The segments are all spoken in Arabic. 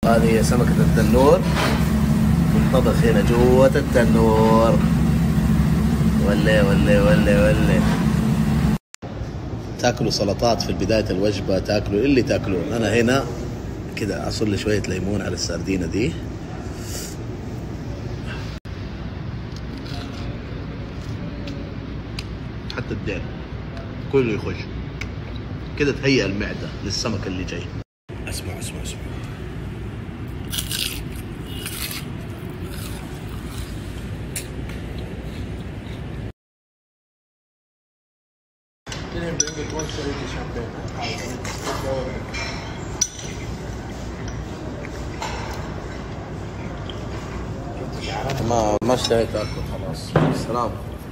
هذه هي سمكة التنور تنطبخ هنا جوة التنور. ولا تاكلوا سلطات في بداية الوجبة، تاكلوا اللي تاكلوه. أنا هنا كده أعصر لي شوية ليمون على السردينة دي. حتى الدين كله يخش كده، تهيئ المعدة للسمك اللي جاي. اسمع ما اشتهيت اكل خلاص. سلام.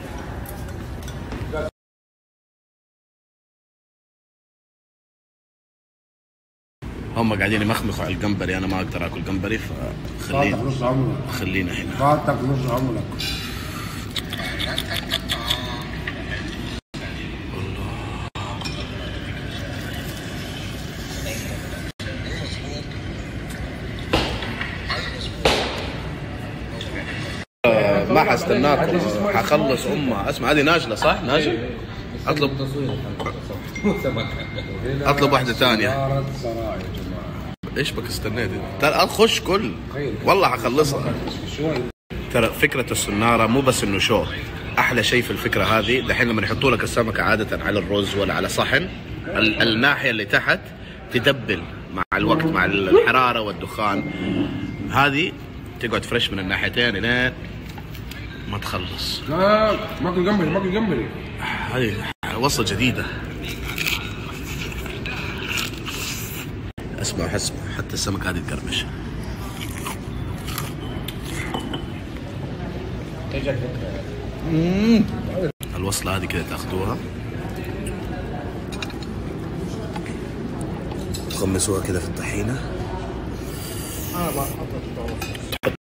هم قاعدين يمخمخوا على الجمبري، انا ما اقدر اكل جمبري خلينا هنا. فاتك نص عمرك. ما حستناكم، حخلص امها. اسمع هذه ناجله صح؟ ناجل. اطلب واحده ثانيه. ايش بك استنيت؟ ترى خش كل والله حخلصها. ترى فكره السناره مو بس انه شو، احلى شيء في الفكره هذه دحين لما يحطوا لك السمكه عاده على الرز ولا على صحن، الناحيه اللي تحت تدبل مع الوقت مع الحراره والدخان. هذه تقعد فريش من الناحيتين لين ما تخلص. لا ماكل جمبري. هذه وصفة جديدة. اسمع حتى السمك هذه تقرمش. الوصلة هذه كده تاخذوها تغمسوها كده في الطحينة.